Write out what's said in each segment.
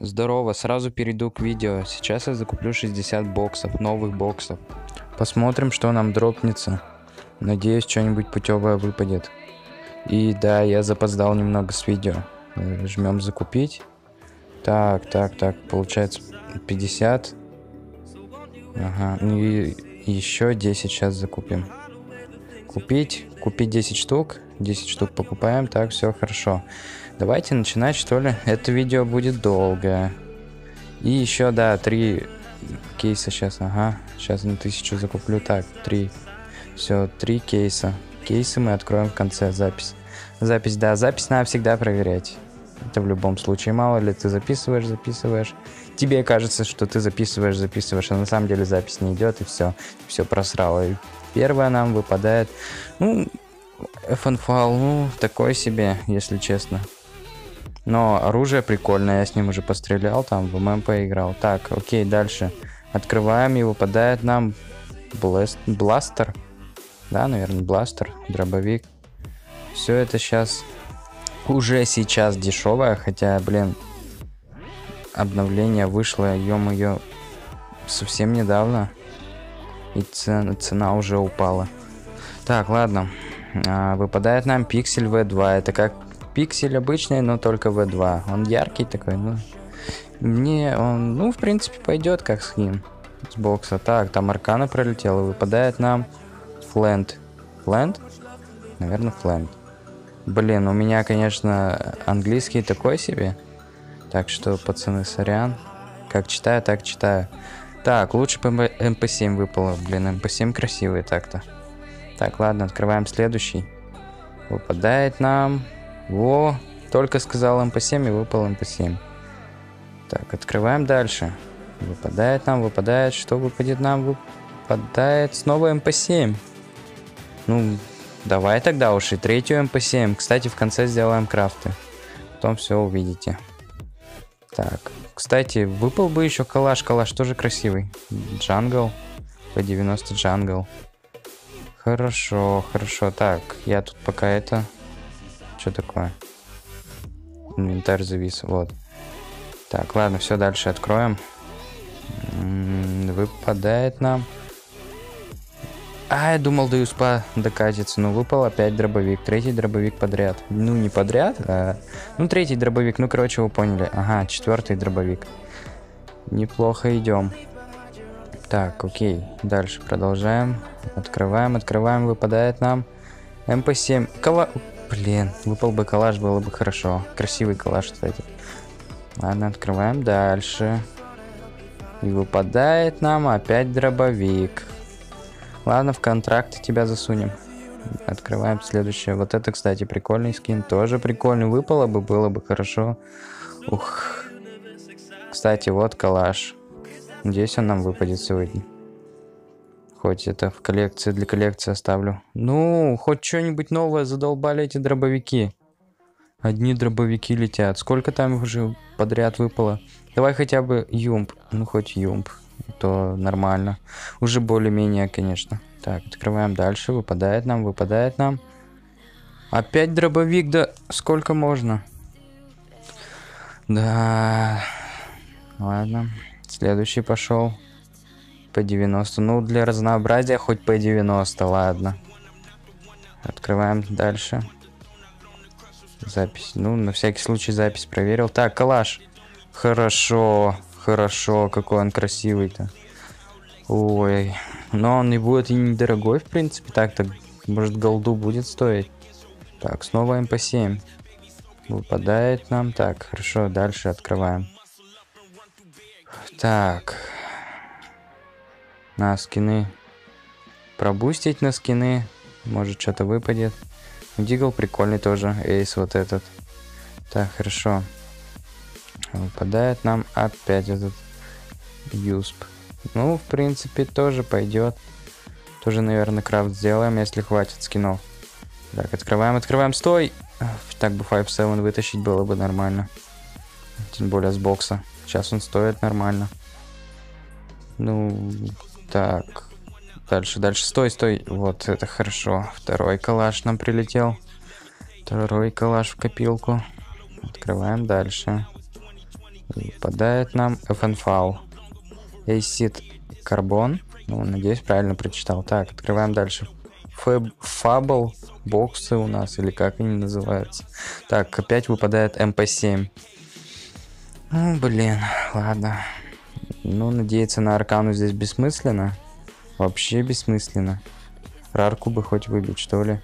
Здорово, сразу перейду к видео. Сейчас я закуплю 60 боксов, новых боксов. Посмотрим, что нам дропнется. Надеюсь, что-нибудь путевое выпадет. И да, я запоздал немного с видео. Жмем закупить. Так, получается 50. Ага, ну и еще 10 сейчас закупим. Купить 10 штук. 10 штук покупаем, так, все хорошо. Давайте начинать, что ли. Это видео будет долгое. И еще, да, 3 кейса сейчас, ага. Сейчас на 1000 закуплю, так, 3. Все, 3 кейса. Кейсы мы откроем в конце, запись. Запись, да, запись надо всегда проверять. Это в любом случае, мало ли ты записываешь. Тебе кажется, что ты записываешь, а на самом деле запись не идет, и все просрало. И первое нам выпадает, ну, FNFAL, ну, такой себе, если честно. Но оружие прикольное, я с ним уже пострелял, там в ММП играл. Так, окей, дальше. Открываем, и выпадает нам бластер. Да, наверное, бластер, дробовик. Все это уже сейчас дешевое, хотя, блин, обновление вышло, ё-моё, совсем недавно. И цена уже упала. Так, ладно. Выпадает нам пиксель V2. Это как пиксель обычный, но только V2. Он яркий такой, ну. Мне он, ну, в принципе, пойдет как скин с бокса. Так, там аркана пролетела. Выпадает нам фленд. Фленд? Наверное, фленд. Блин, у меня, конечно, английский такой себе. Так что, пацаны, сорян. Как читаю, так читаю. Так, лучше бы МП7 выпало. Блин, МП7 красивый так-то. Так, ладно, открываем следующий. Выпадает нам... Во, только сказал МП7 и выпал МП7. Так, открываем дальше. Выпадает, что выпадет нам? Выпадает снова МП7. Ну, давай тогда уж и третью МП7. Кстати, в конце сделаем крафты. Потом все увидите. Так, кстати, выпал бы еще калаш. Калаш тоже красивый. Джангл. P90 джангл. Хорошо. Так, я тут пока это... Что такое? Инвентарь завис, вот. Так, ладно, все, дальше откроем. Выпадает нам... я думал, до юспа докатится. Ну, выпал опять дробовик. Третий дробовик подряд. Ну, не подряд, ну, третий дробовик. Ну, короче, вы поняли. Ага, четвертый дробовик. Неплохо идем. Так, окей. Дальше продолжаем. Открываем. Выпадает нам МП7. Блин, выпал бы калаш, было бы хорошо. Красивый калаш, кстати. Ладно, открываем дальше. И выпадает нам опять дробовик. Ладно, в контракт тебя засунем. Открываем следующее. Вот это, кстати, прикольный скин. Тоже прикольный. Выпало бы, было бы хорошо. Ух. Кстати, вот калаш. Надеюсь, он нам выпадет сегодня. Хоть это в коллекции, для коллекции оставлю. Ну, хоть что-нибудь новое, задолбали эти дробовики. Одни дробовики летят. Сколько там уже подряд выпало? Давай хотя бы юмп. Ну, хоть юмп. То нормально. Уже более-менее, конечно. Так, открываем дальше. Выпадает нам. Опять дробовик, да сколько можно? Да. Ладно. Следующий пошел. P90. Ну, для разнообразия хоть P90, ладно. Открываем дальше. Запись. Ну, на всякий случай запись проверил. Так, калаш. Хорошо, какой он красивый-то. Ой, но он и будет и недорогой, в принципе. Так-то, может, голду будет стоить. Так, снова МП7. Выпадает нам. Так, хорошо, дальше открываем. Так. На скины. Пробустить на скины. Может, что-то выпадет. Дигл прикольный тоже. Эйс вот этот. Так, хорошо. Выпадает нам опять этот юсп. Ну, в принципе, тоже пойдет. Тоже, наверное, крафт сделаем, если хватит скинов. Так, открываем. Стой! Так бы 5-7 вытащить было бы нормально. Тем более с бокса. Сейчас он стоит нормально. Ну, так. Дальше. Стой. Вот, это хорошо. Второй калаш нам прилетел. Второй калаш в копилку. Открываем дальше. Выпадает нам FNFAL. Acid Carbon. Ну, надеюсь, правильно прочитал. Так, открываем дальше. Fable боксы у нас, или как они называются. Так, опять выпадает MP7. Ну, блин, ладно. Ну, надеяться на аркану здесь бессмысленно. Вообще бессмысленно. Рарку бы хоть выбить, что ли.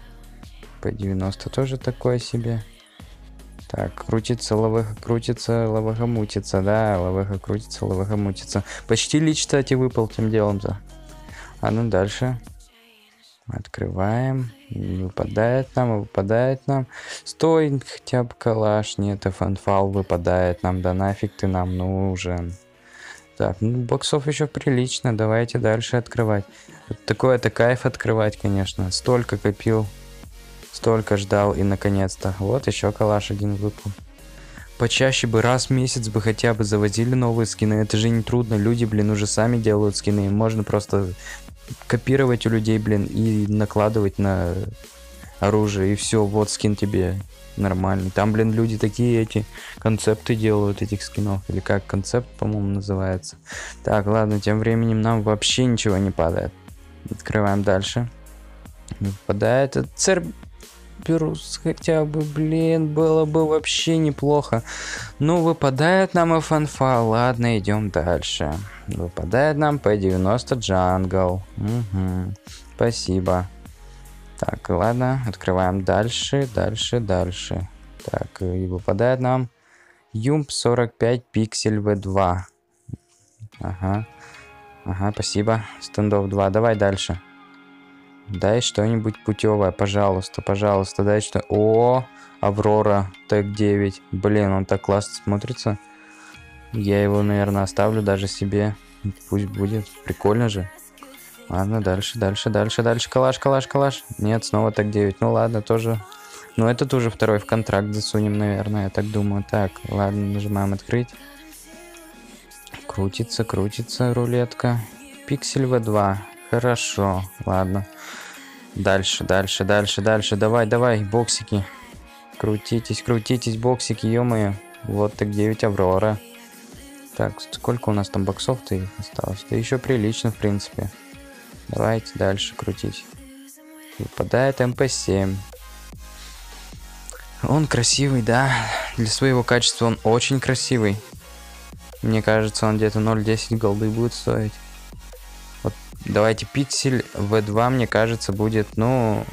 P90 тоже такое себе. Так, крутится, лаваха мутится, да, лаваха крутится, лаваха мутится. Почти лич, кстати, выпал тем делом-то. А ну дальше. Открываем. Выпадает нам. Стой, хотя бы калаш. Нет, FNFAL выпадает нам. Да нафиг ты нам нужен. Так, ну боксов еще прилично. Давайте дальше открывать. Такое-то кайф открывать, конечно. Столько копил. Столько ждал, и наконец-то. Вот еще калаш один выпал. Почаще бы раз в месяц бы хотя бы завозили новые скины. Это же не трудно. Люди, блин, уже сами делают скины. Можно просто копировать у людей, блин, и накладывать на оружие. И все, вот скин тебе нормальный. Там, блин, люди такие эти концепты делают этих скинов. Или как концепт, по-моему, называется. Так, ладно, тем временем нам вообще ничего не падает. Открываем дальше. Выпадает Церберус хотя бы, блин, было бы вообще неплохо. Ну, выпадает нам FNFAL. Ладно, идем дальше. Выпадает нам P90 Jungle. Угу. Спасибо. Так, ладно, открываем дальше. Так, и выпадает нам Юмп 45 Pixel V2. Ага, спасибо. Стендов 2. Давай дальше. Дай что-нибудь путевое, пожалуйста, дай что... О, Аврора, Тег 9. Блин, он так классно смотрится. Я его, наверное, оставлю даже себе. Пусть будет. Прикольно же. Ладно, дальше. Калаш. Нет, снова Тег 9. Ну ладно, тоже. Ну этот уже второй в контракт засунем, наверное, я так думаю. Так, ладно, нажимаем открыть. Крутится рулетка. Пиксель V2. Хорошо, ладно. Дальше. Давай, боксики. Крутитесь, боксики, ё-моё. Вот так 9 Аврора. Так, сколько у нас там боксов-то осталось? Да еще прилично, в принципе. Давайте дальше крутить. Выпадает MP7. Он красивый, да. Для своего качества он очень красивый. Мне кажется, он где-то 0.10 голды будет стоить. Давайте пиксель V2, мне кажется, будет, ну,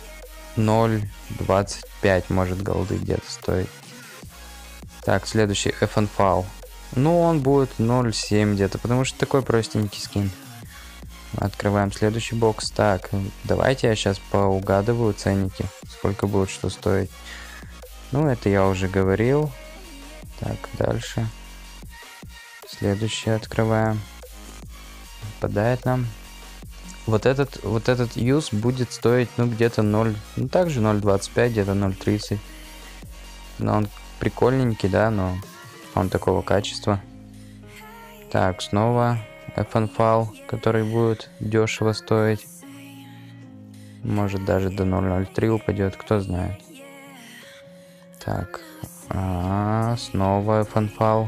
0.25, может, голды где-то стоить. Так, следующий FNFAL. Ну, он будет 0.7 где-то, потому что такой простенький скин. Открываем следующий бокс. Так, давайте я сейчас поугадываю ценники. Сколько будет что стоить. Ну, это я уже говорил. Так, дальше. Следующий открываем. Выпадает нам. Вот этот юз будет стоить, ну, где-то 0, ну, также 0.25, где-то 0.30. Но он прикольненький, да, но он такого качества. Так, снова FNFAL, который будет дешево стоить. Может, даже до 0.03 упадет, кто знает. Так, снова FNFAL.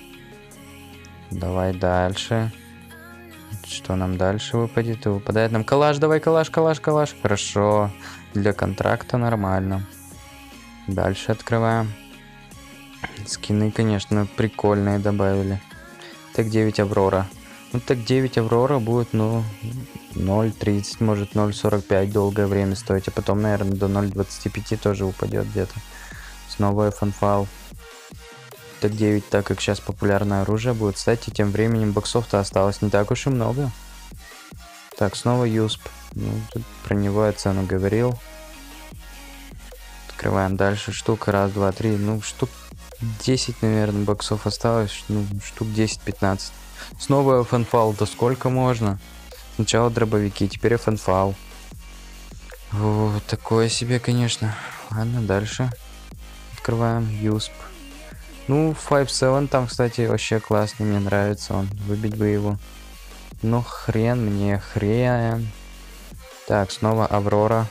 Давай дальше. Что нам дальше выпадет? Выпадает нам калаш. Давай калаш. Хорошо. Для контракта нормально. Дальше открываем. Скины, конечно, прикольные добавили. Тег 9 Аврора. Ну, Тег 9 Аврора будет, ну, 0.30, может 0.45 долгое время стоить. А потом, наверное, до 0.25 тоже упадет где-то. Снова FNFAL. Тег 9, так как сейчас популярное оружие будет. Кстати, тем временем боксов-то осталось не так уж и много. Так, снова Юсп. Ну, тут про него я цену говорил. Открываем дальше. Штука, раз, два, три. Ну, штук 10, наверное, боксов осталось. Ну, штук 10-15. Снова FNFAL. Да сколько можно? Сначала дробовики, теперь FNFAL. Вот такое себе, конечно. Ладно, дальше. Открываем Юсп. Ну, 5-7 там, кстати, вообще классный, мне нравится он. Выбить бы его. Ну, хрен. Так, снова Аврора.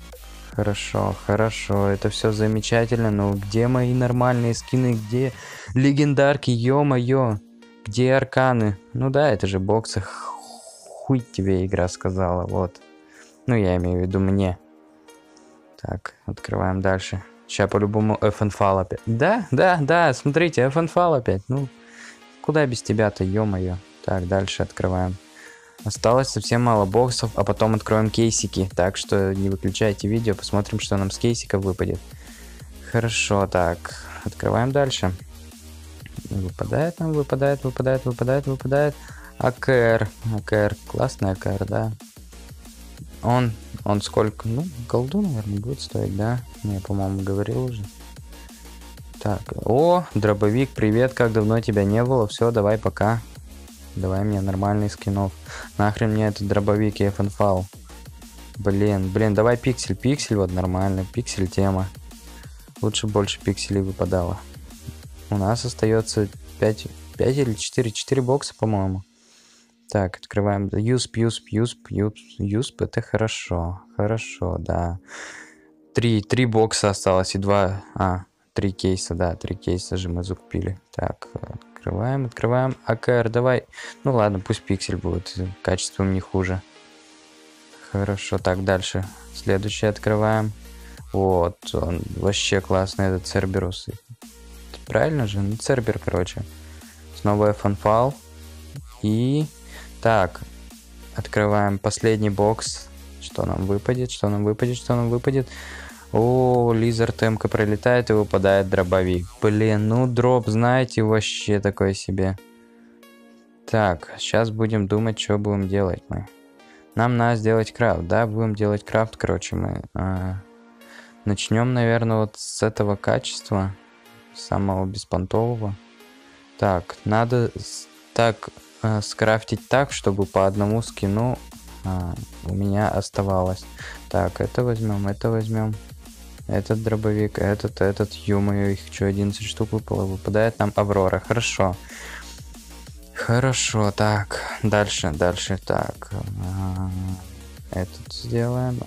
Хорошо, это все замечательно, но где мои нормальные скины, Легендарки, ё-моё. Где арканы? Ну да, это же боксы. Хуй тебе игра сказала, вот. Ну, я имею в виду мне. Так, открываем дальше. Сейчас по-любому FNFAL опять. Да, смотрите, FNFAL опять. Ну, куда без тебя-то, ё-моё. Так, дальше открываем. Осталось совсем мало боксов, а потом откроем кейсики. Так что не выключайте видео, посмотрим, что нам с кейсиков выпадет. Хорошо, так. Открываем дальше. Выпадает нам, выпадает. АКР. АКР. Классный АКР, да. Он сколько? Ну, голду, наверное, будет стоить, да? Не, по-моему, говорил уже. Так, о, дробовик, привет, как давно тебя не было. Все, давай, пока. Давай мне нормальный скинов. Нахрен мне этот дробовик и FNFAL. Блин, давай пиксель, вот нормально, пиксель тема. Лучше больше пикселей выпадало. У нас остается 5 или 4 бокса, по-моему. Так, открываем. Юсп, это хорошо, да. 3 бокса осталось и 2... 3 кейса, да, 3 кейса же мы закупили. Так, открываем. АКР, давай. Ну ладно, пусть пиксель будет, качеством не хуже. Хорошо, так, дальше. Следующий открываем. Вот, он вообще классный, этот Церберус. Правильно же? Ну, Цербер, короче. Снова FNFAL. И... Так, открываем последний бокс. Что нам выпадет? О, Лизард М-ка пролетает и выпадает дробовик. Блин, ну дроп, знаете, вообще такой себе. Так, сейчас будем думать, что будем делать мы. Нам надо сделать крафт, да? Будем делать крафт, короче, мы... Начнем, наверное, вот с этого качества. Самого беспонтового. Так, надо так скрафтить так, чтобы по одному скину у меня оставалось. Так, это возьмем. Этот дробовик, этот, ё-моё, их что, 11 штук выпало. Выпадает нам Аврора, хорошо. Так, дальше, так. Этот сделаем.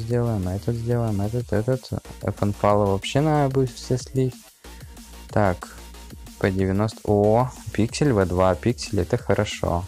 FNFAL вообще надо будет все слить. Так, по 90. О, пиксель V2, пиксель, это хорошо.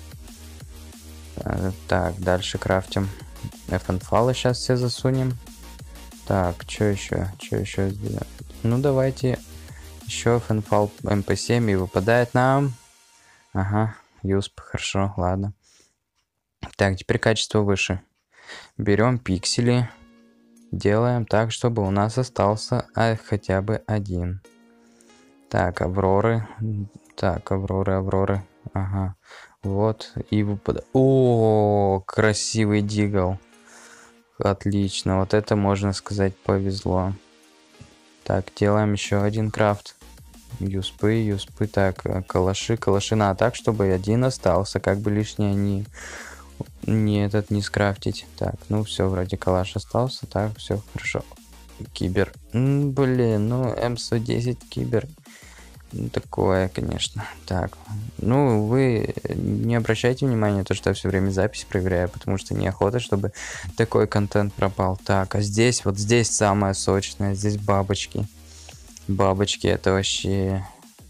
Так, дальше крафтим. FNFAL сейчас все засунем. Так, что еще сделать? Ну, давайте еще FNFAL MP7 и выпадает нам. Ага, USP, хорошо, ладно. Так, теперь качество выше. Берем пиксели. Делаем так, чтобы у нас остался хотя бы один. Так, Авроры. Ага. Вот. И выпадает. О, красивый дигл. Отлично. Вот это, можно сказать, повезло. Так, делаем еще один крафт. Юспы. Так, калаши. Надо так, чтобы один остался. Как бы лишнее не скрафтить. Так, ну все, вроде калаш остался. Так, все хорошо. Кибер. Блин, ну М110 кибер. Такое, конечно. Так, ну вы не обращайте внимания, то, что я все время запись проверяю, потому что неохота, чтобы такой контент пропал. Так, а здесь, вот здесь самое сочное, здесь бабочки. Бабочки, это вообще...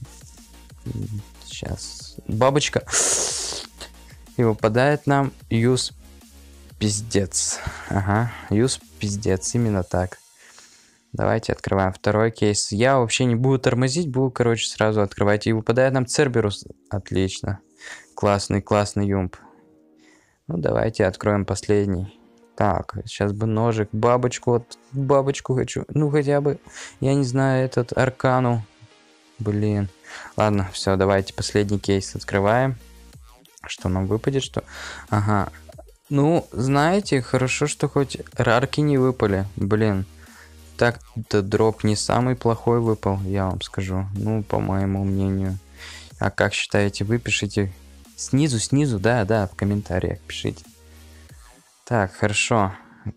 Сейчас. Бабочка. И выпадает нам юз пиздец. Ага, юз пиздец, именно так. Давайте открываем второй кейс. Я вообще не буду тормозить, буду, короче, сразу открывать. И выпадает нам Церберус. Отлично. Классный юмп. Ну, давайте откроем последний. Так, сейчас бы ножик, бабочку. Вот бабочку хочу. Ну, хотя бы, я не знаю, этот аркану. Блин. Ладно, все, давайте последний кейс открываем. Что нам выпадет, что... Ага. Ну, знаете, хорошо, что хоть рарки не выпали. Блин. Так-то дроп не самый плохой выпал, я вам скажу. Ну, по моему мнению. А как считаете, вы пишите снизу, да, в комментариях пишите. Так, хорошо.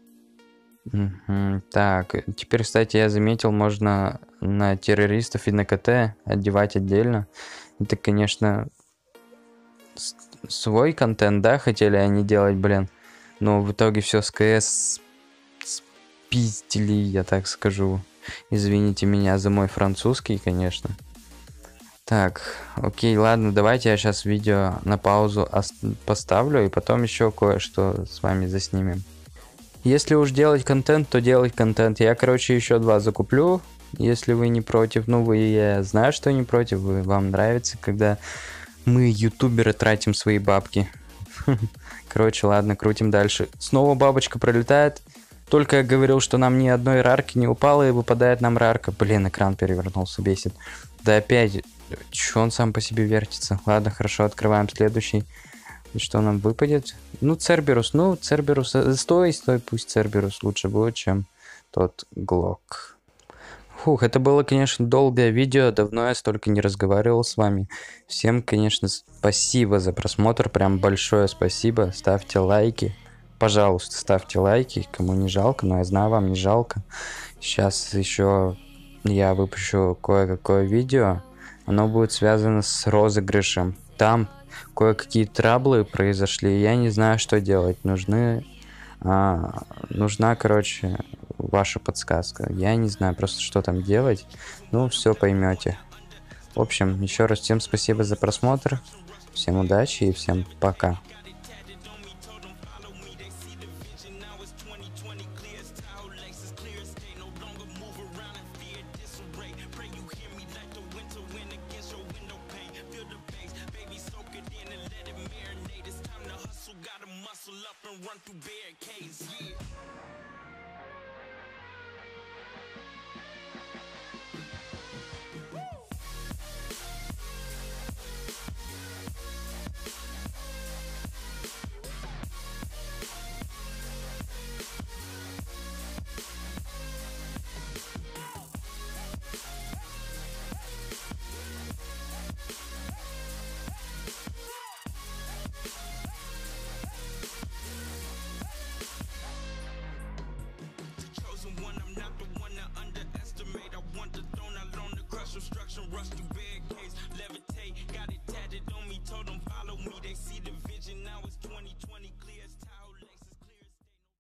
Так, теперь, кстати, я заметил, можно на террористов и на КТ одевать отдельно. Это, конечно, свой контент, да, хотели они делать, блин. Но в итоге все с КС спиздили, я так скажу. Извините меня за мой французский, конечно. Так, окей, ладно, давайте я сейчас видео на паузу поставлю, и потом еще кое-что с вами заснимем. Если уж делать контент, то делать контент. Я, короче, еще 2 закуплю, если вы не против. Ну, я знаю, что не против, вам нравится, когда мы, ютуберы, тратим свои бабки. Короче, ладно, крутим дальше. Снова бабочка пролетает. Только я говорил, что нам ни одной рарки не упало, и выпадает нам рарка. Блин, экран перевернулся, бесит. Да опять, чё он сам по себе вертится? Ладно, хорошо, открываем следующий. И что нам выпадет? Ну, Церберус. Стой, пусть Церберус лучше будет, чем тот Глок. Фух, это было, конечно, долгое видео. Давно я столько не разговаривал с вами. Всем, конечно, спасибо за просмотр. Прям большое спасибо. Ставьте лайки. Пожалуйста, ставьте лайки. Кому не жалко, но я знаю, вам не жалко. Сейчас еще я выпущу кое-какое видео. Оно будет связано с розыгрышем. Там кое-какие траблы произошли. Я не знаю, что делать. Нужна, короче, ваша подсказка. Я не знаю просто, что там делать. Ну, все поймете. В общем, еще раз всем спасибо за просмотр. Всем удачи и всем пока. Run through barricades, yeah. Destruction, rush through barricades, levitate, got it tatted